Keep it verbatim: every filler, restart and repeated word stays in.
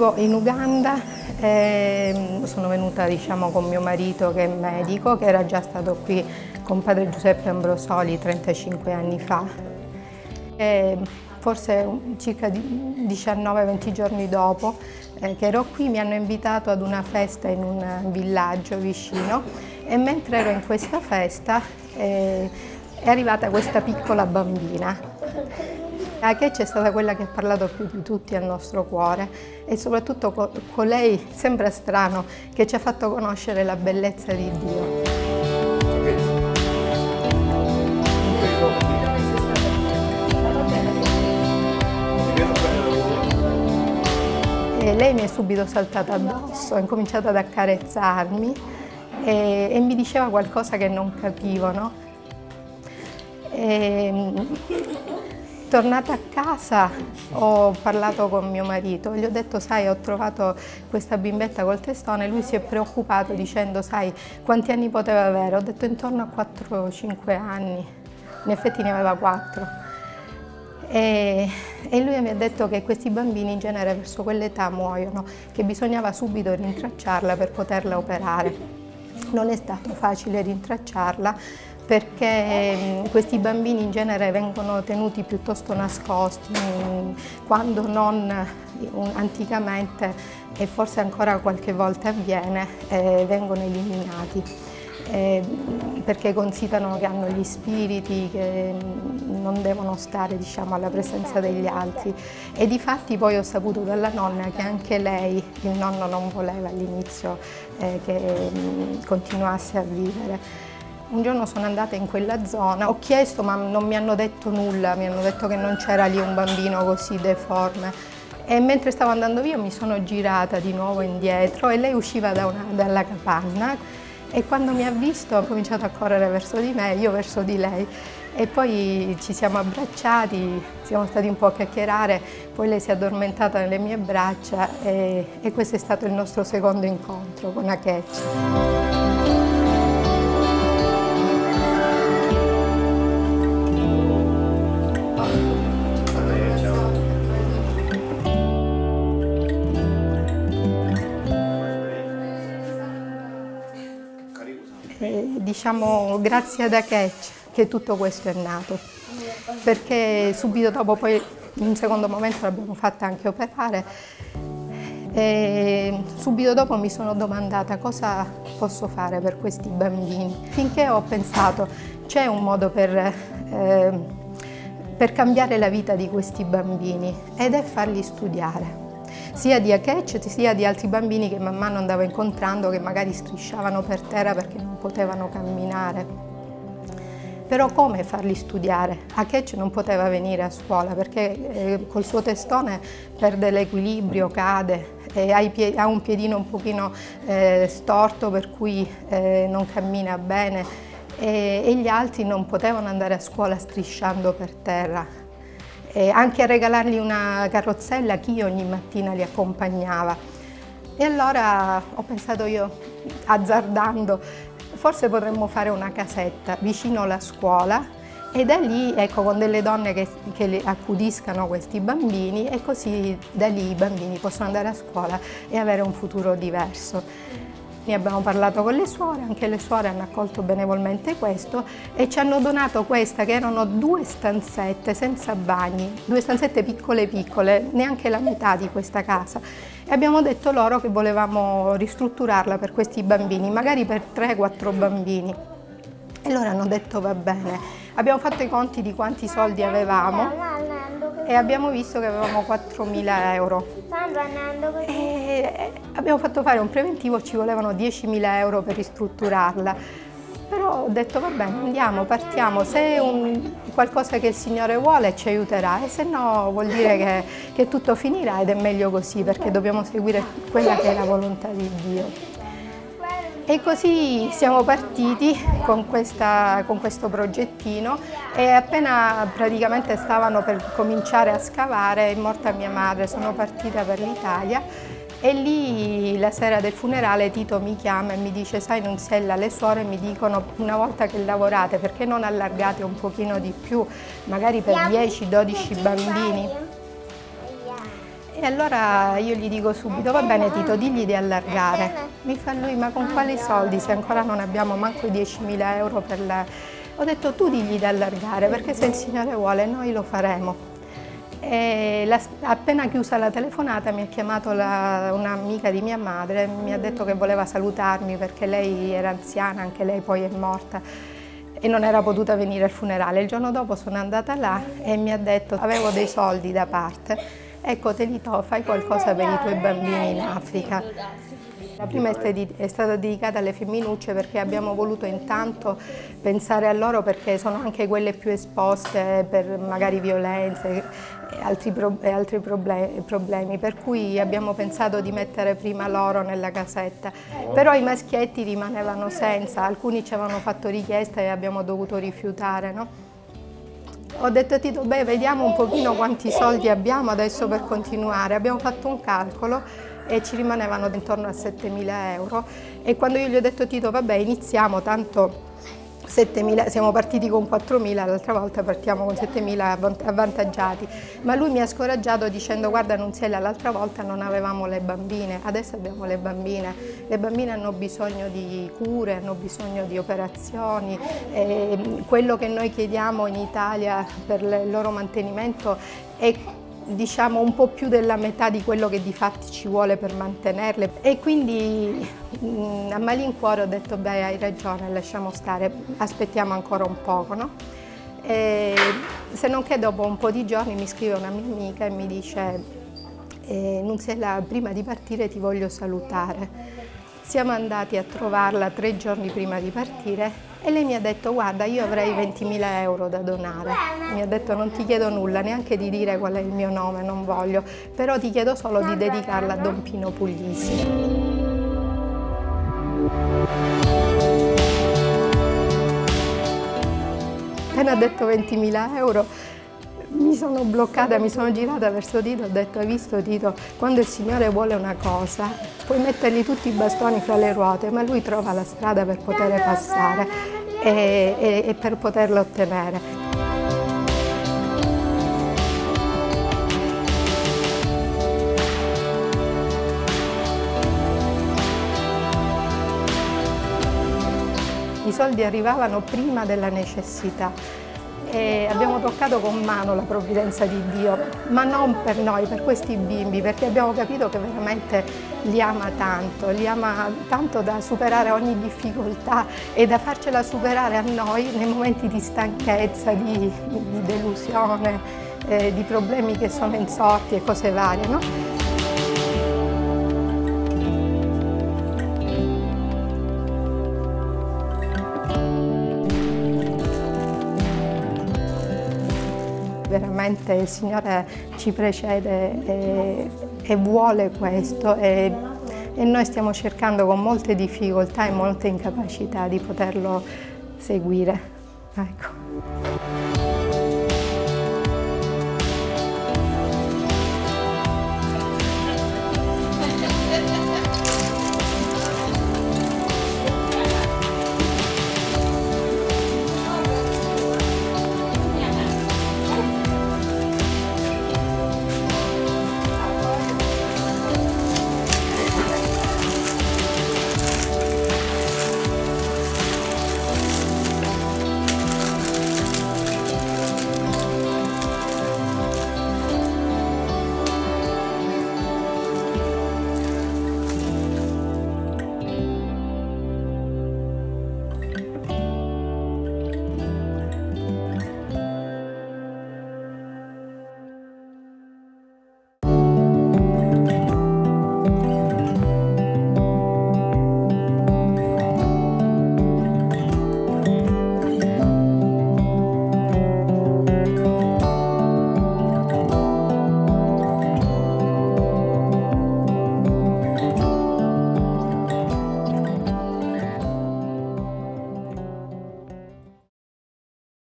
vivo in Uganda, e sono venuta diciamo, con mio marito che è medico, che era già stato qui con padre Giuseppe Ambrosoli trentacinque anni fa. E forse circa diciannove venti giorni dopo eh, che ero qui mi hanno invitato ad una festa in un villaggio vicino e mentre ero in questa festa eh, è arrivata questa piccola bambina. Akechi è stata quella che ha parlato più di tutti al nostro cuore e soprattutto con co lei, sembra strano, che ci ha fatto conoscere la bellezza di Dio. E lei mi è subito saltata addosso, ha incominciato ad accarezzarmi e, e mi diceva qualcosa che non capivo, no? E, tornata a casa ho parlato con mio marito e gli ho detto sai ho trovato questa bimbetta col testone, lui si è preoccupato dicendo sai quanti anni poteva avere, ho detto intorno a quattro cinque anni, in effetti ne aveva quattro e, e lui mi ha detto che questi bambini in genere verso quell'età muoiono, che bisognava subito rintracciarla per poterla operare. Non è stato facile rintracciarla perché questi bambini in genere vengono tenuti piuttosto nascosti, quando non anticamente, e forse ancora qualche volta avviene, eh, vengono eliminati, eh, perché considerano che hanno gli spiriti, che non devono stare diciamo, alla presenza degli altri. E difatti poi ho saputo dalla nonna che anche lei, il nonno non voleva all'inizio eh, che mh, continuasse a vivere. Un giorno sono andata in quella zona, ho chiesto ma non mi hanno detto nulla, mi hanno detto che non c'era lì un bambino così deforme e mentre stavo andando via mi sono girata di nuovo indietro e lei usciva da una, dalla capanna e quando mi ha visto ha cominciato a correre verso di me, io verso di lei e poi ci siamo abbracciati, siamo stati un po' a chiacchierare, poi lei si è addormentata nelle mie braccia e, e questo è stato il nostro secondo incontro con Akechi. Eh, diciamo grazie ad Akechi che tutto questo è nato, perché subito dopo poi in un secondo momento l'abbiamo fatta anche operare e subito dopo mi sono domandata cosa posso fare per questi bambini, finché ho pensato c'è un modo per, eh, per cambiare la vita di questi bambini ed è farli studiare. Sia di Akechi sia di altri bambini che man mano andavo incontrando che magari strisciavano per terra perché non potevano camminare. Però come farli studiare? Akechi non poteva venire a scuola perché eh, col suo testone perde l'equilibrio, cade, e ha, piedi, ha un piedino un pochino eh, storto per cui eh, non cammina bene e, e gli altri non potevano andare a scuola strisciando per terra. E anche a regalargli una carrozzella chi ogni mattina li accompagnava. E allora ho pensato io, azzardando, forse potremmo fare una casetta vicino alla scuola e da lì, ecco, con delle donne che, che accudiscano questi bambini e così da lì i bambini possono andare a scuola e avere un futuro diverso. Ne abbiamo parlato con le suore, anche le suore hanno accolto benevolmente questo e ci hanno donato questa che erano due stanzette senza bagni, due stanzette piccole piccole, neanche la metà di questa casa. E abbiamo detto loro che volevamo ristrutturarla per questi bambini, magari per tre quattro bambini. E loro hanno detto va bene. Abbiamo fatto i conti di quanti soldi avevamo e abbiamo visto che avevamo quattromila euro. E abbiamo fatto fare un preventivo, ci volevano diecimila euro per ristrutturarla. Però ho detto va bene, andiamo, partiamo, se è un, qualcosa che il Signore vuole ci aiuterà e se no vuol dire che, che tutto finirà ed è meglio così perché dobbiamo seguire quella che è la volontà di Dio. E così siamo partiti con, questa, con questo progettino e appena praticamente stavano per cominciare a scavare è morta mia madre, sono partita per l'Italia e lì la sera del funerale Tito mi chiama e mi dice sai Nunziella, le suore mi dicono una volta che lavorate perché non allargate un pochino di più, magari per dieci dodici bambini. E E allora io gli dico subito, va bene Tito, digli di allargare. Mi fa lui, ma con quali soldi se ancora non abbiamo manco i diecimila euro per la... Ho detto tu digli di allargare perché se il Signore vuole noi lo faremo. E la, appena chiusa la telefonata mi ha chiamato un'amica di mia madre, mi ha detto che voleva salutarmi perché lei era anziana, anche lei poi è morta e non era potuta venire al funerale. Il giorno dopo sono andata là e mi ha detto avevo dei soldi da parte, ecco te li do, fai qualcosa per i tuoi bambini in Africa. La prima è stata dedicata alle femminucce perché abbiamo voluto intanto pensare a loro perché sono anche quelle più esposte per magari violenze e altri, pro e altri problemi, problemi, per cui abbiamo pensato di mettere prima loro nella casetta. Però i maschietti rimanevano senza, alcuni ci avevano fatto richiesta e abbiamo dovuto rifiutare, no? Ho detto a Tito, beh, vediamo un pochino quanti soldi abbiamo adesso per continuare. Abbiamo fatto un calcolo e ci rimanevano intorno a settemila euro e quando io gli ho detto Tito, vabbè, iniziamo, tanto settemila, siamo partiti con quattromila, l'altra volta partiamo con settemila avvantaggiati, ma lui mi ha scoraggiato dicendo guarda Nunziella, l'altra volta non avevamo le bambine, adesso abbiamo le bambine, le bambine hanno bisogno di cure, hanno bisogno di operazioni, e quello che noi chiediamo in Italia per il loro mantenimento è diciamo un po' più della metà di quello che di fatti ci vuole per mantenerle e quindi mh, a malincuore ho detto beh hai ragione, lasciamo stare, aspettiamo ancora un poco, no? E, se non che dopo un po' di giorni mi scrive una mia amica e mi dice eh, Nunziella, prima di partire ti voglio salutare. Siamo andati a trovarla tre giorni prima di partire e lei mi ha detto guarda io avrei ventimila euro da donare, mi ha detto non ti chiedo nulla, neanche di dire qual è il mio nome, non voglio, però ti chiedo solo di dedicarla a Don Pino Puglisi. Appena ha detto ventimila euro mi sono bloccata, mi sono girata verso Tito, ho detto hai visto Tito, quando il Signore vuole una cosa puoi mettergli tutti i bastoni fra le ruote ma Lui trova la strada per poter passare e, e, e per poterla ottenere. I soldi arrivavano prima della necessità. E abbiamo toccato con mano la provvidenza di Dio, ma non per noi, per questi bimbi, perché abbiamo capito che veramente li ama tanto, li ama tanto da superare ogni difficoltà e da farcela superare a noi nei momenti di stanchezza, di, di delusione, eh, di problemi che sono insorti e cose varie, no? Veramente il Signore ci precede e, e vuole questo e, e noi stiamo cercando con molte difficoltà e molte incapacità di poterlo seguire. Ecco.